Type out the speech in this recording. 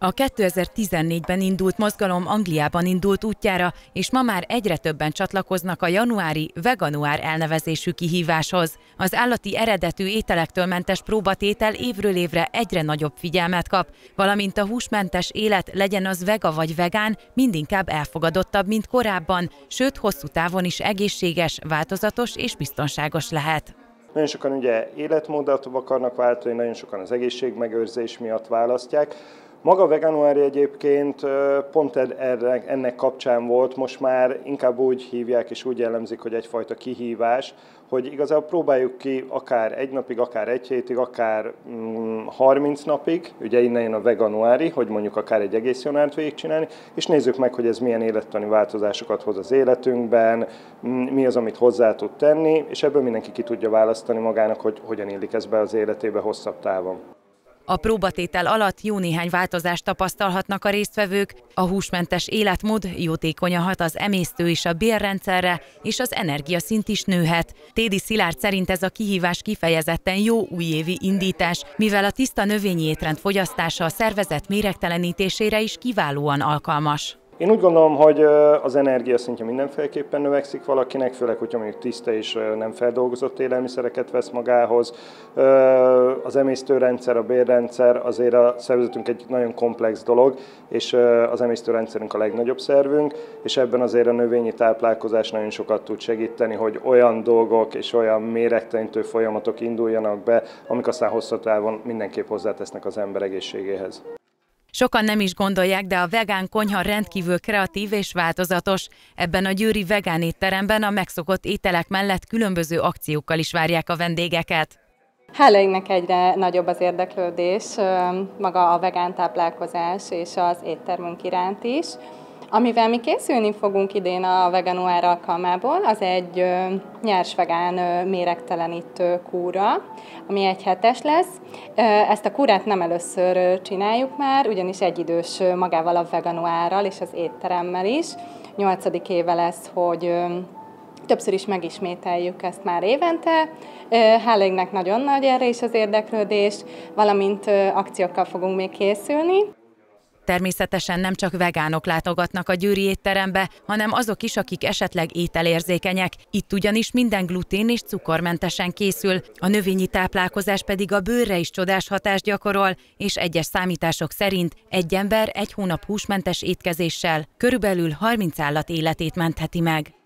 A 2014-ben indult mozgalom Angliában indult útjára, és ma már egyre többen csatlakoznak a januári Veganuár elnevezésű kihíváshoz. Az állati eredetű ételektől mentes próbatétel évről évre egyre nagyobb figyelmet kap, valamint a húsmentes élet, legyen az vega vagy vegán, mindinkább elfogadottabb, mint korábban, sőt hosszú távon is egészséges, változatos és biztonságos lehet. Nagyon sokan ugye életmódot akarnak váltani, nagyon sokan az egészségmegőrzés miatt választják. Maga a Veganuary egyébként pont ennek kapcsán volt, most már inkább úgy hívják és úgy jellemzik, hogy egyfajta kihívás, hogy igazából próbáljuk ki akár egy napig, akár egy hétig, akár 30 napig, ugye innen jön a Veganuary, hogy mondjuk akár egy egész januárt végigcsinálni, és nézzük meg, hogy ez milyen élettani változásokat hoz az életünkben, mi az, amit hozzá tud tenni, és ebből mindenki ki tudja választani magának, hogy hogyan illik ez be az életébe hosszabb távon. A próbatétel alatt jó néhány változást tapasztalhatnak a résztvevők, a húsmentes életmód jótékonyan hat az emésztő és a bélrendszerre, és az energiaszint is nőhet. Tédi Szilárd szerint ez a kihívás kifejezetten jó újévi indítás, mivel a tiszta növényi étrend fogyasztása a szervezet méregtelenítésére is kiválóan alkalmas. Én úgy gondolom, hogy az energiaszintje mindenféleképpen növekszik valakinek, főleg, hogyha mondjuk tiszta és nem feldolgozott élelmiszereket vesz magához. Az emésztőrendszer, a bélrendszer azért a szervezetünk egy nagyon komplex dolog, és az emésztőrendszerünk a legnagyobb szervünk, és ebben azért a növényi táplálkozás nagyon sokat tud segíteni, hogy olyan dolgok és olyan méregtelenítő folyamatok induljanak be, amik aztán hosszú távon mindenképp hozzátesznek az ember egészségéhez. Sokan nem is gondolják, de a vegán konyha rendkívül kreatív és változatos. Ebben a győri vegán étteremben a megszokott ételek mellett különböző akciókkal is várják a vendégeket. Hála égnek egyre nagyobb az érdeklődés, maga a vegán táplálkozás és az éttermünk iránt is. Amivel mi készülni fogunk idén a Veganuár alkalmából, az egy nyers vegán méregtelenítő kúra, ami egy hetes lesz. Ezt a kúrát nem először csináljuk már, ugyanis egyidős magával a Veganuárral és az étteremmel is. 8. éve lesz, hogy többször is megismételjük ezt már évente. Hála égnek nagyon nagy erre is az érdeklődés, valamint akciókkal fogunk még készülni. Természetesen nem csak vegánok látogatnak a győri étterembe, hanem azok is, akik esetleg ételérzékenyek. Itt ugyanis minden glutén és cukormentesen készül, a növényi táplálkozás pedig a bőrre is csodás hatást gyakorol, és egyes számítások szerint egy ember egy hónap húsmentes étkezéssel körülbelül 30 állat életét mentheti meg.